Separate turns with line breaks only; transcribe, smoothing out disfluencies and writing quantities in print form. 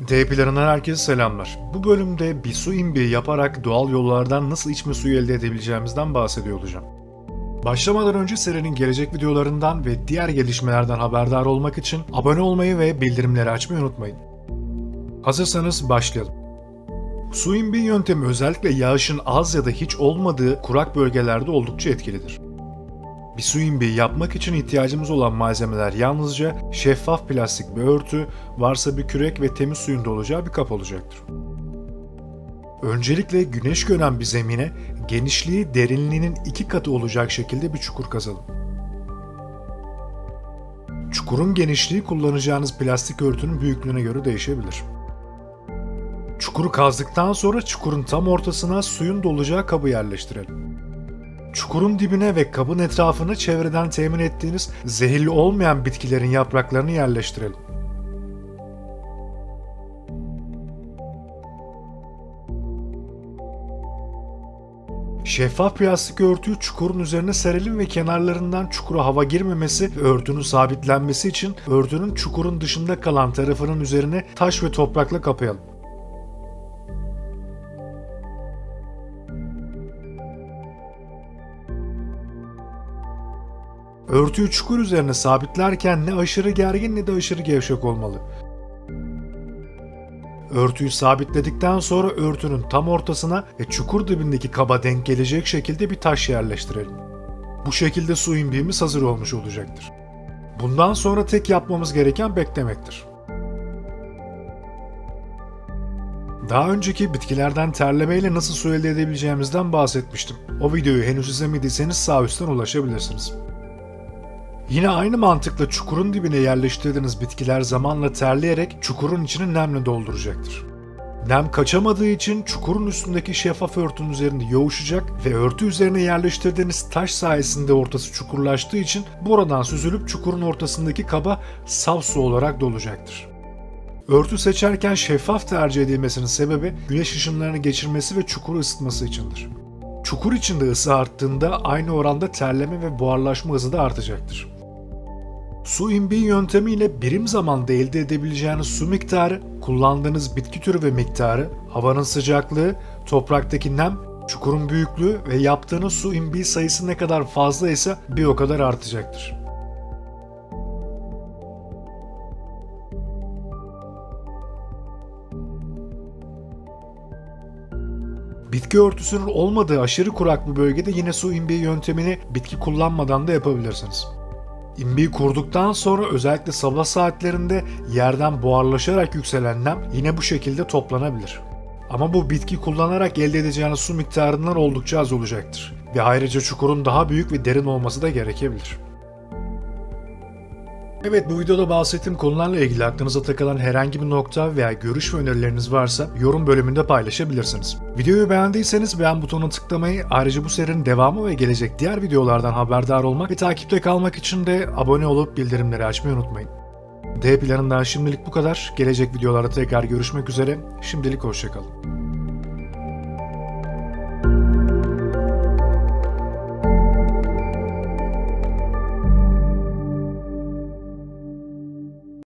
D planından herkese selamlar. Bu bölümde bir su imbiği yaparak doğal yollardan nasıl içme suyu elde edebileceğimizden bahsediyor olacağım. Başlamadan önce serinin gelecek videolarından ve diğer gelişmelerden haberdar olmak için abone olmayı ve bildirimleri açmayı unutmayın. Hazırsanız başlayalım. Su imbiği yöntemi özellikle yağışın az ya da hiç olmadığı kurak bölgelerde oldukça etkilidir. Bir su imbiği yapmak için ihtiyacımız olan malzemeler yalnızca şeffaf plastik bir örtü, varsa bir kürek ve temiz suyun dolacağı bir kap olacaktır. Öncelikle güneş gören bir zemine genişliği derinliğinin 2 katı olacak şekilde bir çukur kazalım. Çukurun genişliği kullanacağınız plastik örtünün büyüklüğüne göre değişebilir. Çukuru kazdıktan sonra çukurun tam ortasına suyun dolacağı kabı yerleştirelim. Çukurun dibine ve kabın etrafına çevreden temin ettiğiniz zehirli olmayan bitkilerin yapraklarını yerleştirelim. Şeffaf plastik örtüyü çukurun üzerine serelim ve kenarlarından çukura hava girmemesi ve örtünün sabitlenmesi için örtünün çukurun dışında kalan tarafının üzerine taş ve toprakla kapayalım. Örtüyü çukur üzerine sabitlerken ne aşırı gergin ne de aşırı gevşek olmalı. Örtüyü sabitledikten sonra örtünün tam ortasına ve çukur dibindeki kaba denk gelecek şekilde bir taş yerleştirelim. Bu şekilde su imbiğimiz hazır olmuş olacaktır. Bundan sonra tek yapmamız gereken beklemektir. Daha önceki bitkilerden terlemeyle nasıl su elde edebileceğimizden bahsetmiştim. O videoyu henüz izlemediyseniz sağ üstten ulaşabilirsiniz. Yine aynı mantıkla çukurun dibine yerleştirdiğiniz bitkiler zamanla terleyerek çukurun içini nemle dolduracaktır. Nem kaçamadığı için çukurun üstündeki şeffaf örtünün üzerinde yoğuşacak ve örtü üzerine yerleştirdiğiniz taş sayesinde ortası çukurlaştığı için buradan süzülüp çukurun ortasındaki kaba saf su olarak dolacaktır. Örtü seçerken şeffaf tercih edilmesinin sebebi güneş ışınlarını geçirmesi ve çukuru ısıtması içindir. Çukur içinde ısı arttığında aynı oranda terleme ve buharlaşma hızı da artacaktır. Su imbiği yöntemiyle birim zamanda elde edebileceğiniz su miktarı, kullandığınız bitki türü ve miktarı, havanın sıcaklığı, topraktaki nem, çukurun büyüklüğü ve yaptığınız su imbiği sayısı ne kadar fazla ise bir o kadar artacaktır. Bitki örtüsünün olmadığı aşırı kurak bir bölgede yine su imbiği yöntemini bitki kullanmadan da yapabilirsiniz. İmbiği kurduktan sonra özellikle sabah saatlerinde yerden buharlaşarak yükselen nem yine bu şekilde toplanabilir. Ama bu bitki kullanarak elde edeceğiniz su miktarından oldukça az olacaktır. Ve ayrıca çukurun daha büyük ve derin olması da gerekebilir. Evet, bu videoda bahsettiğim konularla ilgili aklınıza takılan herhangi bir nokta veya görüş ve önerileriniz varsa yorum bölümünde paylaşabilirsiniz. Videoyu beğendiyseniz beğen butonuna tıklamayı, ayrıca bu serinin devamı ve gelecek diğer videolardan haberdar olmak ve takipte kalmak için de abone olup bildirimleri açmayı unutmayın. D planından şimdilik bu kadar. Gelecek videolarda tekrar görüşmek üzere. Şimdilik hoşça kalın.